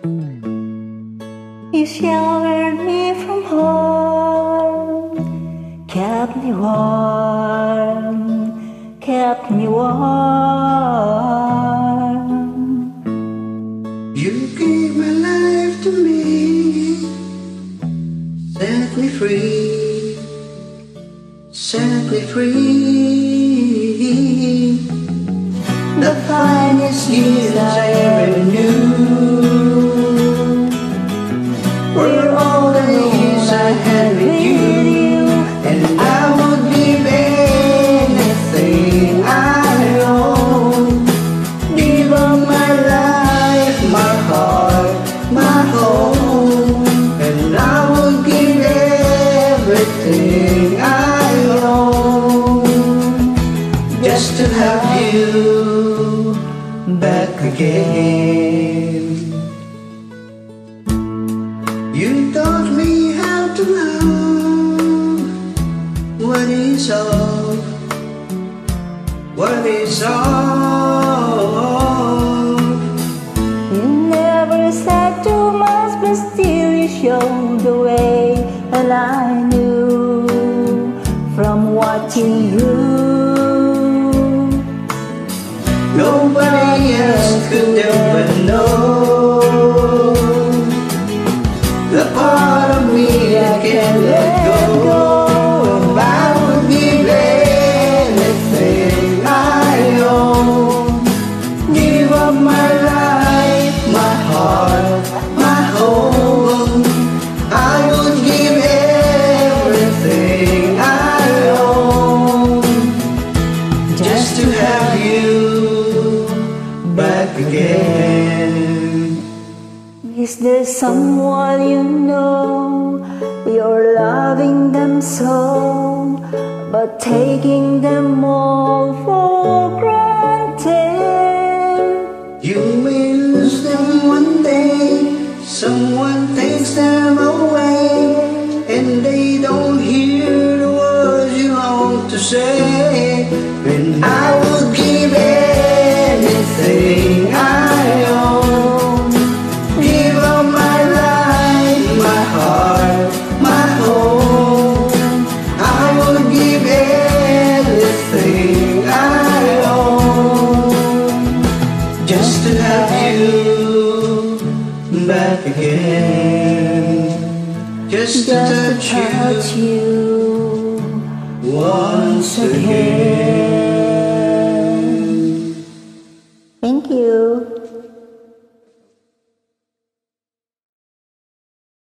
You sheltered me from harm, kept me warm, kept me warm. You gave my life to me, set me free, set me free. The finest years I ever knew were all the years I had with you, and I would give anything I own, give up my life, my heart, my home, and I would give everything I own just to have you back again. You taught me how to love. What is all? What is all? You never said too much, but still you showed the way, and I knew from watching you. Nobody else could ever know the part of me I can't let go. And I would give anything I own, give up my life, my heart, my home. I would give everything I own just to have you back again. Is there someone you know, you're loving them so, but taking them all for granted? You may lose them one day, someone takes them away, and they don't hear the words you long to say. And I would give anything I own, give up my life, my heart, my home. I would give everything I own just to have you back again, just to touch you once again. Thank you.